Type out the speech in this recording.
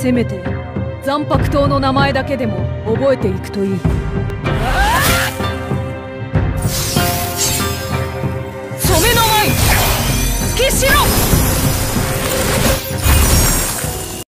せめて残白刀の名前だけでも覚えていくといい。